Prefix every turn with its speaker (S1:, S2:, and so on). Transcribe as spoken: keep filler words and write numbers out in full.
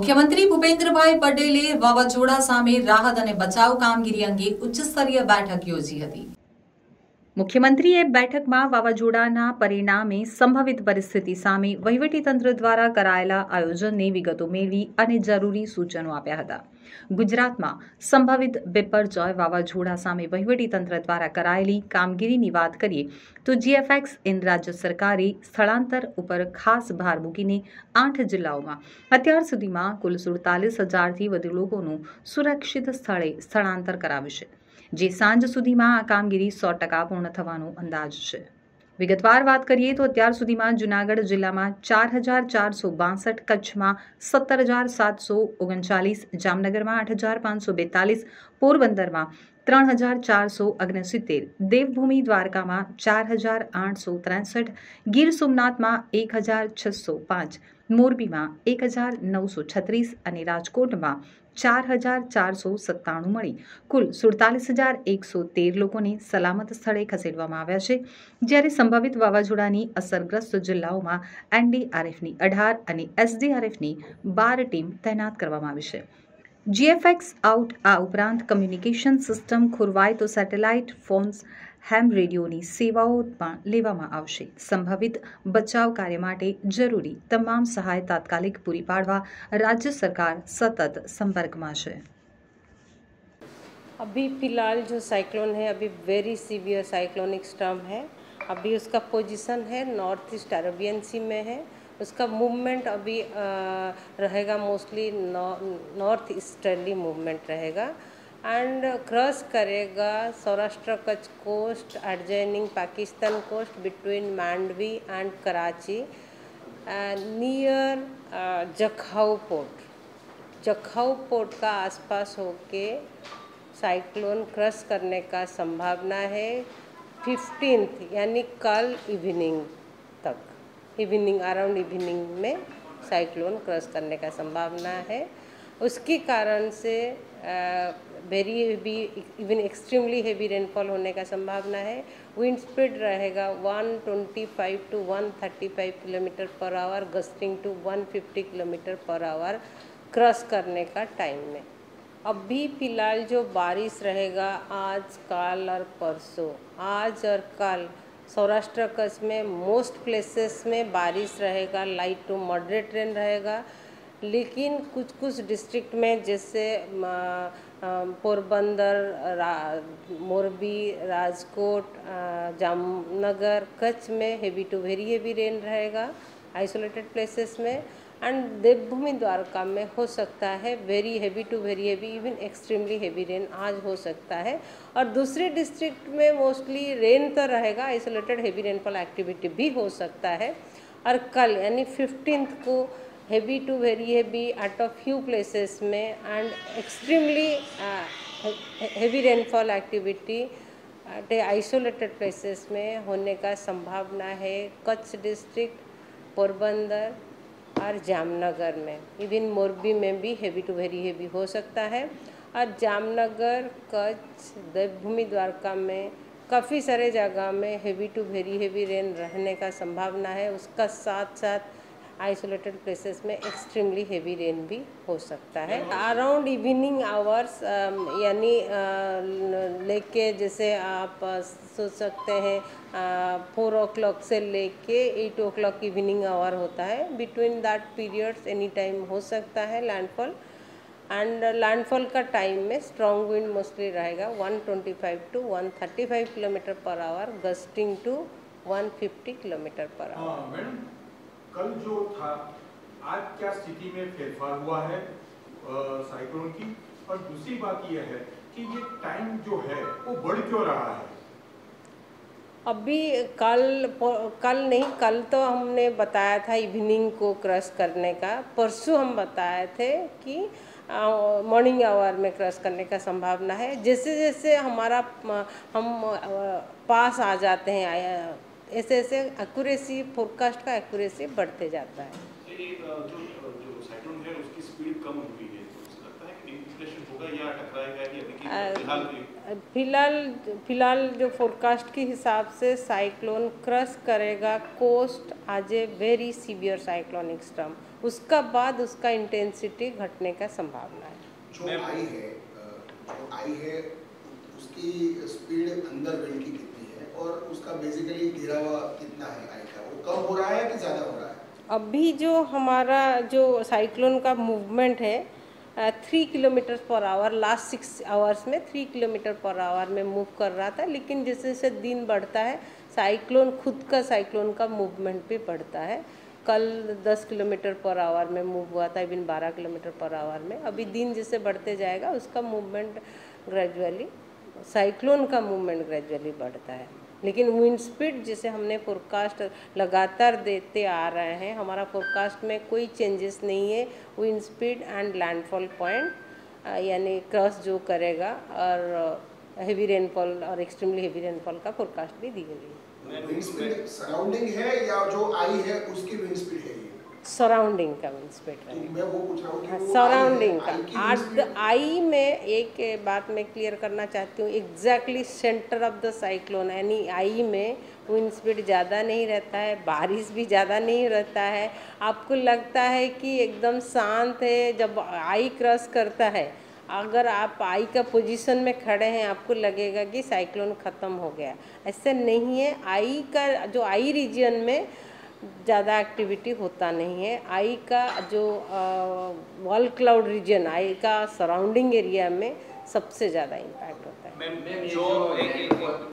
S1: મુખ્યમંત્રી ભૂપેન્દ્રભાઈ પટેલે વાવાઝોડા સામે રાહત અને બચાવ કામગીરી અંગે ઉચ્ચસ્તરીય બેઠક યોજી હતી। મુખ્યમંત્રીએ બેઠકમાં વાવાઝોડાના પરિણામે સંભવિત પરિસ્થિતિ સામે વહીવટીતંત્ર દ્વારા કરાયેલા આયોજનની વિગતો મેળવી અને જરૂરી સૂચનો આપ્યા હતા। ગુજરાતમાં સંભવિત બિપરજોય વાવાઝોડા સામે વહીવટીતંત્ર દ્વારા કરાયેલી કામગીરીની વાત કરીએ તો જીએફએક્સ ઇન રાજ્ય સરકારે સ્થળાંતર ઉપર ખાસ ભાર મૂકીને આઠ જિલ્લાઓમાં અત્યાર સુધીમાં કુલ સુડતાલીસ હજારથી વધુ લોકોનું સુરક્ષિત સ્થળે સ્થળાંતર કરાવ્યું છે, જે સાંજ સુધીમાં આ કામગીરી સો ટકા પૂર્ણ થવાનો અંદાજ છે। વિગતવાર વાત કરીએ તો અત્યાર સુધીમાં જૂનાગઢ જિલ્લામાં ચાર હજાર ચારસો બાસઠ, કચ્છમાં સત્તર હજાર સાતસો ઓગણચાલીસ, જામનગરમાં આઠ હજાર પાંચસો બેતાલીસ, પોરબંદરમાં ત્રણ હજાર ચારસો ઓગણસિત્તેર, દેવભૂમિ દ્વારકામાં ચાર હજાર આઠસો ત્રેસઠ, ગીર સોમનાથમાં એક હજાર છસો પાંચ, મોરબીમાં એક હજાર નવસો છત્રીસ અને રાજકોટમાં ચાર હજાર ચારસો સત્તાણું મળી કુલ સુડતાલીસ હજાર એકસો તેર લોકોને સલામત સ્થળે ખસેડવામાં આવ્યા છે, જ્યારે સંભવિત વાવાઝોડાની અસરગ્રસ્ત જિલ્લાઓમાં એનડીઆરએફની અઢાર અને એસડીઆરએફની બાર ટીમ તૈનાત કરવામાં આવી છે। જીએફએક્સ આઉટ આ ઉપરાંત કમ્યુનિકેશન સિસ્ટમ ખોરવાય તો સેટેલાઇટ ફોન્સ, હેમ રેડિયોની સેવાઓ પણ લેવામાં આવશે। સંભવિત બચાવ કાર્ય માટે જરૂરી તમામ સહાય તાત્કાલિક પૂરી પાડવા राज्य सरकार सतत संपर्क में है।
S2: अभी फ़िलहाल जो साइक्लोन है अभी वेरी सीवियर साइक्लोनिक स्टॉर्म है। अभी उसका पोजीशन है नॉर्थ ईस्ट अरेबियन सी में है। उसका मूवमेंट अभी आ, रहेगा मोस्टली नॉर्थ ईस्टर्ली मूवमेंट रहेगा एंड क्रॉस करेगा Saurashtra Kutch coast, adjoining Pakistan coast between Mandvi and Karachi near Jakhau port. Jakhau port का आसपास होके साइक्लोन क्रॉस करने का संभावना है फिफ्टींथ यानी कल इवनिंग तक, इवनिंग अराउंड इवनिंग में साइक्लोन क्रॉस करने का संभावना है। उसके कारण से very heavy even extremely heavy rainfall होने का संभावना है। विंड स्पीड रहेगा एक सौ पच्चीस टू एक सौ पैंतीस kilometre per our, gusting to एक सौ पचास किलोमीटर पर आवर क्रॉस करने का टाइम में। अभी फ़िलहाल जो बारिश रहेगा आज, कल और परसों, आज और कल सौराष्ट्र कच्छ में मोस्ट प्लेसेस में बारिश रहेगा, लाइट टू मॉडरेट रेन रहेगा, लेकिन कुछ कुछ डिस्ट्रिक्ट में जैसे पोरबंदर, रा, मोरबी, राजकोट, जामनगर, कच्छ में heavy to very heavy rain रहेगा आइसोलेटेड प्लेसेस में। एंड देवभूमि द्वारका में हो सकता है very heavy to very heavy even extremely heavy rain आज हो सकता है। और दूसरे डिस्ट्रिक्ट में मोस्टली रेन तो रहेगा, आइसोलेटेड हेवी रेनफॉल एक्टिविटी भी हो सकता है। और कल यानी फिफ्टींथ को heavy to very heavy at a few places में and extremely heavy rainfall activity at a isolated places में होने का संभावना है कच्छ डिस्ट्रिक्ट, पोरबंदर और जामनगर में। इवन मोरबी में भी हेवी टू वेरी हेवी हो सकता है। और जामनगर, कच्छ, देवभूमि द्वारका में काफ़ी सारे जगह में heavy to very heavy rain रहने का संभावना है। उसका साथ साथ आइसोलेटेड प्लेसेस में एक्सट्रीमली हेवी रेन भी हो सकता है। अराउंड इवनिंग आवर्स यानी लेके जैसे आप सोच सकते हैं फोर ओ क्लॉक से लेके eight o'clock evening hour होता है। Between that periods any time हो सकता है लैंडफॉल। एंड लैंडफॉल का टाइम में स्ट्रॉन्ग विंड मोस्टली रहेगा एक सौ पच्चीस टू एक सौ पैंतीस kilometre per our, gusting to एक सौ पचास किलोमीटर पर आवर।
S3: कल जो था, आज क्या स्थिति में फेरफार हुआ है साइक्लोन की? और दूसरी बात यह है कि ये टाइम जो है वो बढ़ क्यों रहा है?
S2: अभी कल कल नहीं कल तो हमने बताया था इवनिंग को क्रॉस करने का। परसों हम बताए थे कि मॉर्निंग आवर में क्रॉस करने का संभावना है। जैसे जैसे हमारा हम पास आ जाते हैं ऐसे ऐसे एक्यूरेसी, फोरकास्ट का एक्यूरेसी बढ़ते जाता है।
S3: ये जो जो साइक्लोन है उसकी स्पीड कम हो गई है, तो लगता है कि इंफ्लेशन होगा या टकराएगा कि अभी फिलहाल
S2: फिलहाल फिलहाल जो फोरकास्ट के हिसाब से साइक्लोन क्रॉस करेगा कोस्ट आज a very severe cyclonic storm. उसका बाद उसका इंटेंसिटी घटने का संभावना है।
S4: जो आई है जो आई है उसकी स्पीड अंदर विंड की कितनी है और उसका बेसिकली गिरावा कितना है आई का, वो कम हो रहा है कि ज़्यादा हो रहा है?
S2: अभी जो हमारा जो साइक्लोन का मूवमेंट है three kilometre per hour last six hours में थ्री किलोमीटर पर आवर में मूव कर रहा था, लेकिन जैसे जैसे दिन बढ़ता है साइक्लोन खुद का साइक्लोन का मूवमेंट भी बढ़ता है। कल दस किलोमीटर पर आवर में मूव हुआ था, इवन बारह किलोमीटर पर आवर में। अभी दिन जैसे बढ़ते जाएगा उसका मूवमेंट ग्रेजुअली साइक्लोन का मूवमेंट ग्रेजुअली बढ़ता है, लेकिन विंड स्पीड जैसे हमने फोरकास्ट लगातार देते आ रहे हैं, हमारा फोरकास्ट में कोई चेंजेस नहीं है। Wind speed and landfall point यानी क्रॉस जो करेगा और हेवी रेनफॉल और एक्सट्रीमली हेवी रेनफॉल का फोरकास्ट भी दी गई है।
S4: विंड स्पीड सराउंडिंग है या जो आई है उसकी विंड स्पीड है?
S2: सराउंडिंग का विंड स्पीड
S4: तो मैं वो पूछ रहा हूँ कि वो
S2: सराउंडिंग
S4: आई
S2: का आज आई में एक बात मैं क्लियर करना चाहती हूँ, exactly centre of the cyclone यानी आई में विंड स्पीड ज़्यादा नहीं रहता है, बारिश भी ज़्यादा नहीं रहता है। आपको लगता है कि एकदम शांत है, जब आई क्रॉस करता है अगर आप आई का पोजीशन में खड़े हैं आपको लगेगा कि साइक्लोन ख़त्म हो गया, ऐसे नहीं है। आई का जो आई रीजन में ज़्यादा एक्टिविटी होता नहीं है। आई का जो वॉल क्लाउड रीजन आई का सराउंडिंग एरिया में सबसे ज़्यादा इम्पैक्ट होता है।
S5: मैम जो एक